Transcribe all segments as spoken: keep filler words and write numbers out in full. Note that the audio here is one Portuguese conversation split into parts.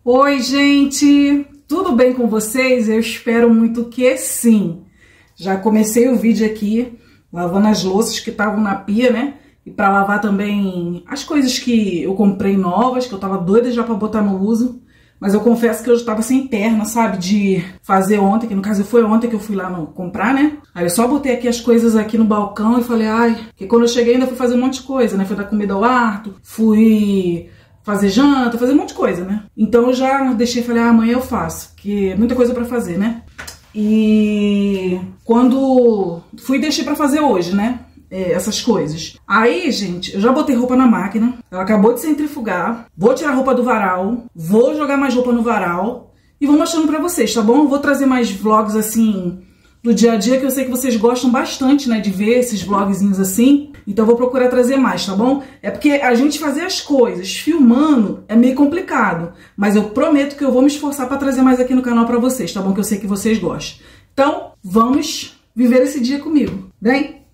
Oi, gente! Tudo bem com vocês? Eu espero muito que sim. Já comecei o vídeo aqui, lavando as louças que estavam na pia, né? E para lavar também as coisas que eu comprei novas, que eu tava doida já para botar no uso. Mas eu confesso que eu estava sem perna, sabe? De fazer ontem, que no caso foi ontem que eu fui lá no, comprar, né? Aí eu só botei aqui as coisas aqui no balcão e falei, ai... Porque quando eu cheguei ainda fui fazer um monte de coisa, né? Fui dar comida ao Arthur, fui... fazer janta, fazer um monte de coisa, né? Então eu já deixei, falei, ah, amanhã eu faço, porque é muita coisa pra fazer, né? E quando fui, deixei pra fazer hoje, né? É, essas coisas. Aí, gente, eu já botei roupa na máquina, ela acabou de centrifugar, vou tirar a roupa do varal, vou jogar mais roupa no varal e vou mostrando pra vocês, tá bom? Eu vou trazer mais vlogs, assim, do dia a dia, que eu sei que vocês gostam bastante, né, de ver esses vlogzinhos assim. Então eu vou procurar trazer mais, tá bom? É porque a gente fazer as coisas filmando é meio complicado, mas eu prometo que eu vou me esforçar pra trazer mais aqui no canal pra vocês, tá bom? Que eu sei que vocês gostam. Então, vamos viver esse dia comigo, bem?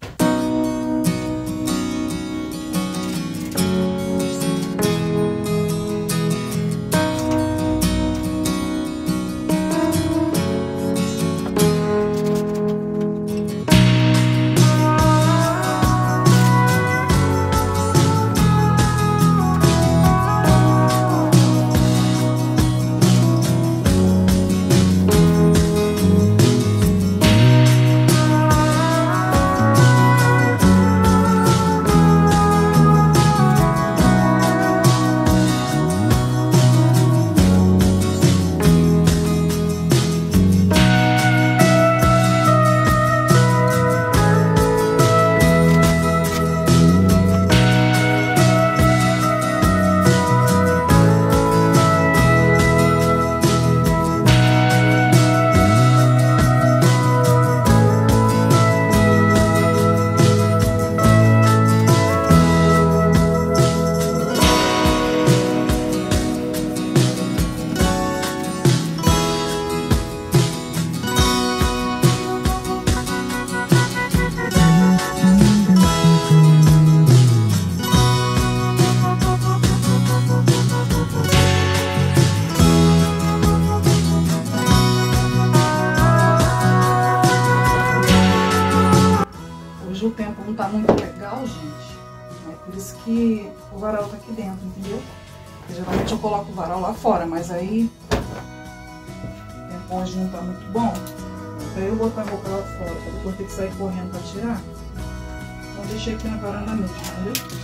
O tempo não tá muito legal, gente. É por isso que o varal tá aqui dentro, entendeu? Porque geralmente eu coloco o varal lá fora, mas aí o tempo hoje não tá muito bom. Pra eu botar a roupa lá fora, pra depois ter que sair correndo pra tirar, então deixei aqui na varanda mesmo, entendeu?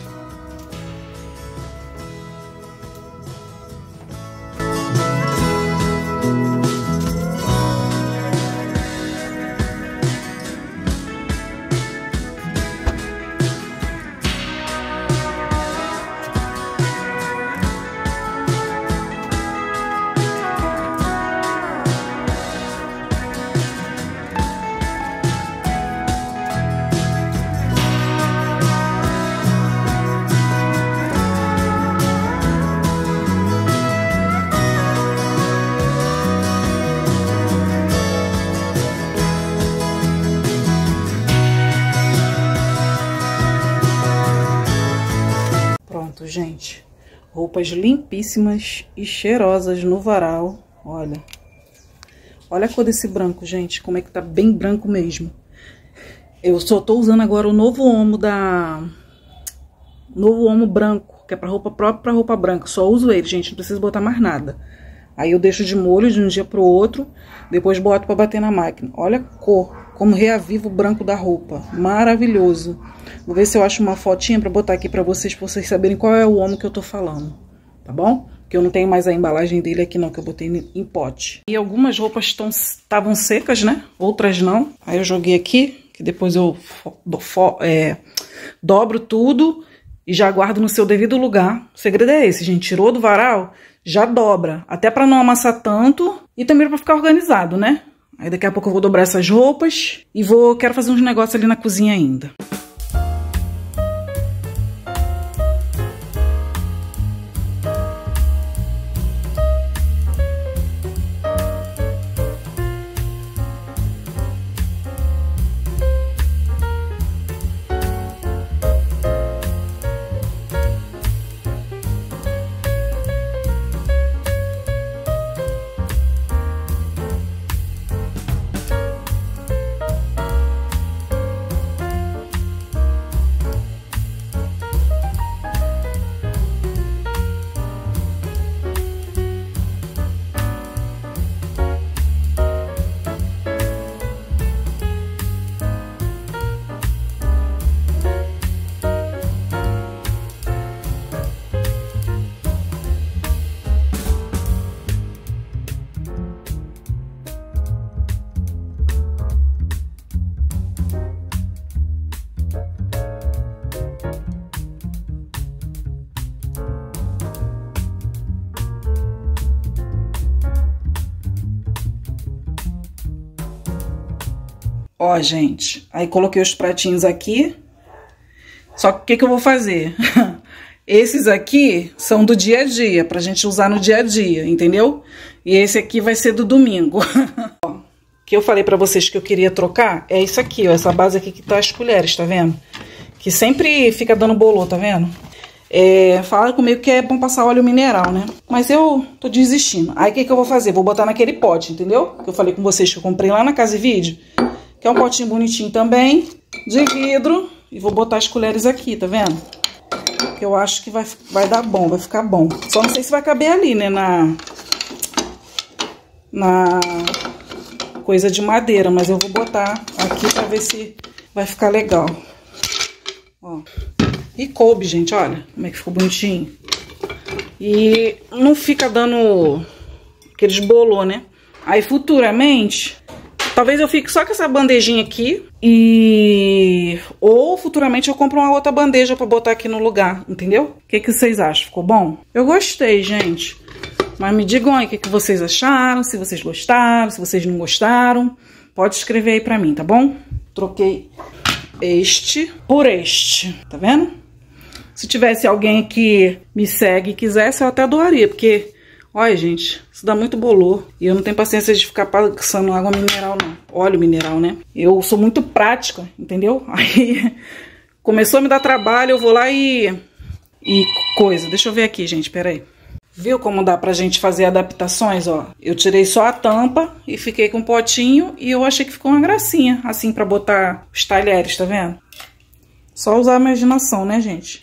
Gente, roupas limpíssimas e cheirosas no varal. Olha, olha a cor desse branco, gente, como é que tá bem branco mesmo. Eu só tô usando agora o novo omo da novo omo branco, que é pra roupa própria, pra roupa branca. Só uso ele, gente, não preciso botar mais nada. Aí eu deixo de molho de um dia pro outro, depois boto pra bater na máquina. Olha a cor, como reaviva o branco da roupa. Maravilhoso. Vou ver se eu acho uma fotinha pra botar aqui pra vocês, pra vocês saberem qual é o omo que eu tô falando. Tá bom? Porque eu não tenho mais a embalagem dele aqui não, que eu botei em pote. E algumas roupas estavam secas, né? Outras não. Aí eu joguei aqui, que depois eu do, é, dobro tudo e já guardo no seu devido lugar. O segredo é esse, gente. Tirou do varal, já dobra. Até pra não amassar tanto e também pra ficar organizado, né? Aí daqui a pouco eu vou dobrar essas roupas e vou quero fazer uns negócios ali na cozinha ainda. Ó, gente, aí coloquei os pratinhos aqui. Só que o que que eu vou fazer? Esses aqui são do dia a dia, pra gente usar no dia a dia, entendeu? E esse aqui vai ser do domingo. Ó, que eu falei pra vocês que eu queria trocar é isso aqui, ó, essa base aqui que tá as colheres, tá vendo? Que sempre fica dando bolô, tá vendo? É, falaram comigo que é bom passar óleo mineral, né? Mas eu tô desistindo. Aí o que que eu vou fazer? Vou botar naquele pote, entendeu? Que eu falei com vocês que eu comprei lá na Casa e Vídeo. Que é um potinho bonitinho também, de vidro. E vou botar as colheres aqui, tá vendo? Que eu acho que vai, vai dar bom, vai ficar bom. Só não sei se vai caber ali, né? Na... Na... coisa de madeira. Mas eu vou botar aqui pra ver se vai ficar legal. Ó. E coube, gente, olha como é que ficou bonitinho. E não fica dando aqueles bolô, né? Aí futuramente, talvez eu fique só com essa bandejinha aqui. E... ou futuramente eu compro uma outra bandeja pra botar aqui no lugar, entendeu? O que que vocês acham? Ficou bom? Eu gostei, gente. Mas me digam aí o que que vocês acharam, se vocês gostaram, se vocês não gostaram. Pode escrever aí pra mim, tá bom? Troquei este por este, tá vendo? Se tivesse alguém que me segue e quisesse, eu até doaria, porque, olha, gente, isso dá muito bolor. E eu não tenho paciência de ficar passando água mineral, não. Óleo mineral, né? Eu sou muito prática, entendeu? Aí começou a me dar trabalho, eu vou lá e... E coisa. Deixa eu ver aqui, gente, peraí. Viu como dá pra gente fazer adaptações, ó? Eu tirei só a tampa e fiquei com um potinho e eu achei que ficou uma gracinha, assim, pra botar os talheres, tá vendo? Só usar a imaginação, né, gente?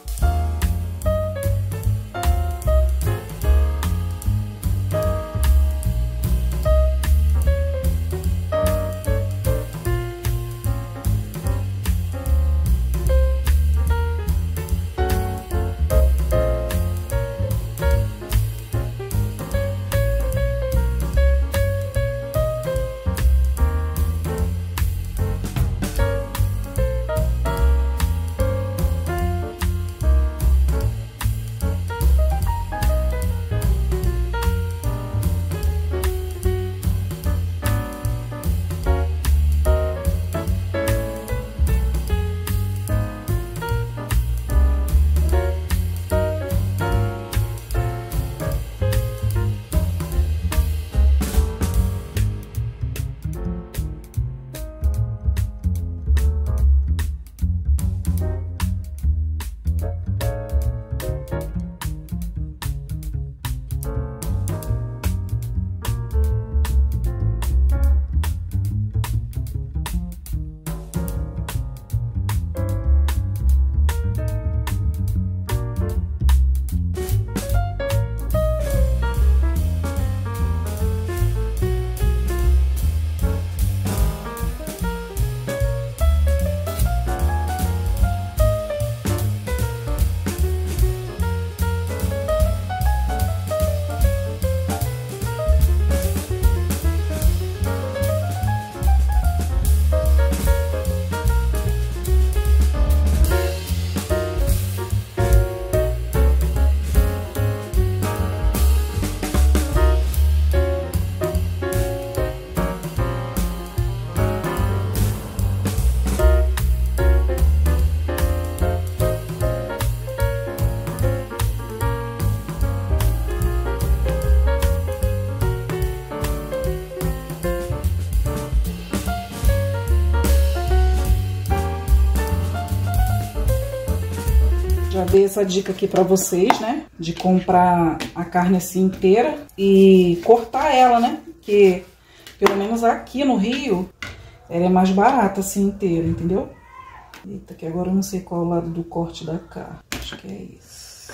Já dei essa dica aqui pra vocês, né? De comprar a carne assim inteira e cortar ela, né? Porque, pelo menos aqui no Rio, ela é mais barata assim inteira, entendeu? Eita, que agora eu não sei qual é o lado do corte da carne. Acho que é isso.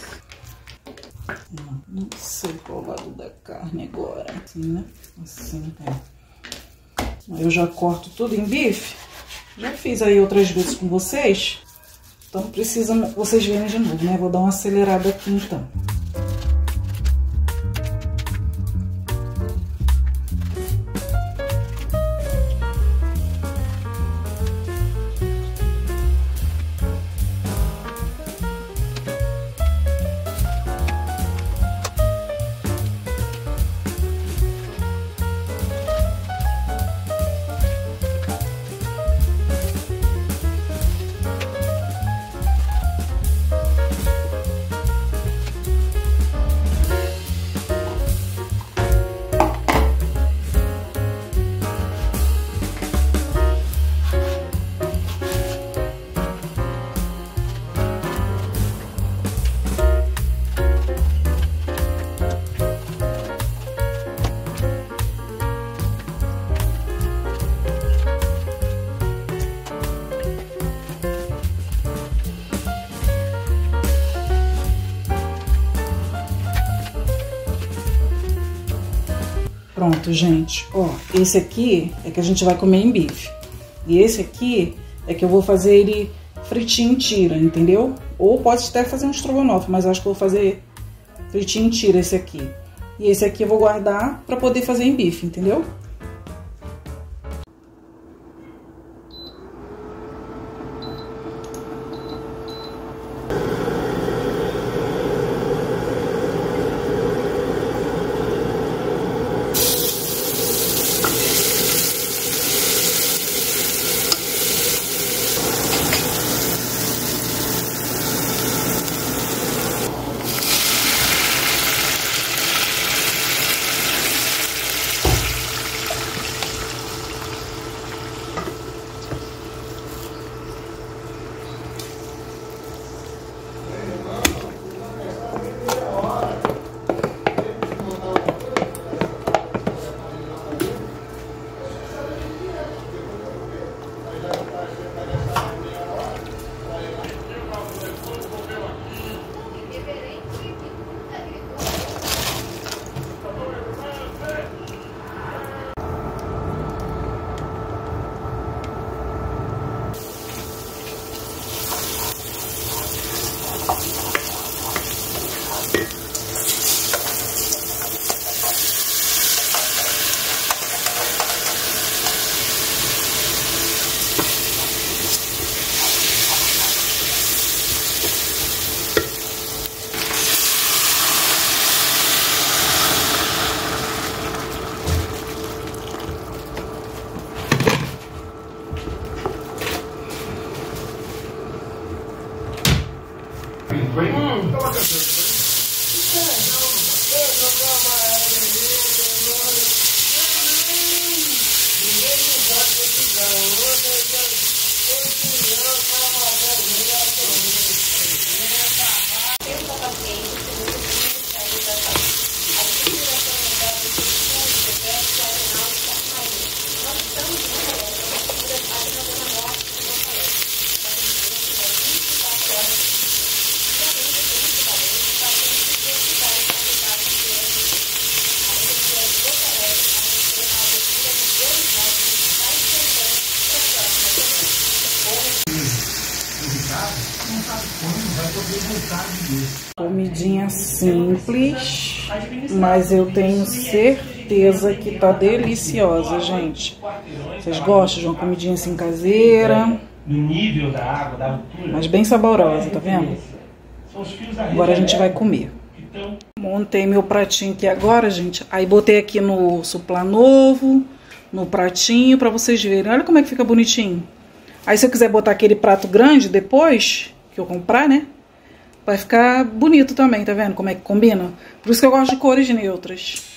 Não, não sei qual é o lado da carne agora. Assim, né? Assim, é. Aí eu já corto tudo em bife. Já fiz aí outras vezes com vocês. Então precisa vocês verem de novo, né? Vou dar uma acelerada aqui então. Pronto, gente. Ó, esse aqui é que a gente vai comer em bife. E esse aqui é que eu vou fazer ele fritinho em tira, entendeu? Ou pode até fazer um estrogonofe, mas acho que eu vou fazer fritinho em tira esse aqui. E esse aqui eu vou guardar pra poder fazer em bife, entendeu? Comidinha simples, mas eu tenho certeza que tá deliciosa, gente. Vocês gostam de uma comidinha assim caseira? Mas bem saborosa, tá vendo? Agora a gente vai comer. Montei meu pratinho aqui agora, gente. Aí botei aqui no suplá novo, no pratinho, pra vocês verem. Olha como é que fica bonitinho. Aí se eu quiser botar aquele prato grande depois, que eu comprar, né? Vai ficar bonito também, tá vendo como é que combina? Por isso que eu gosto de cores neutras.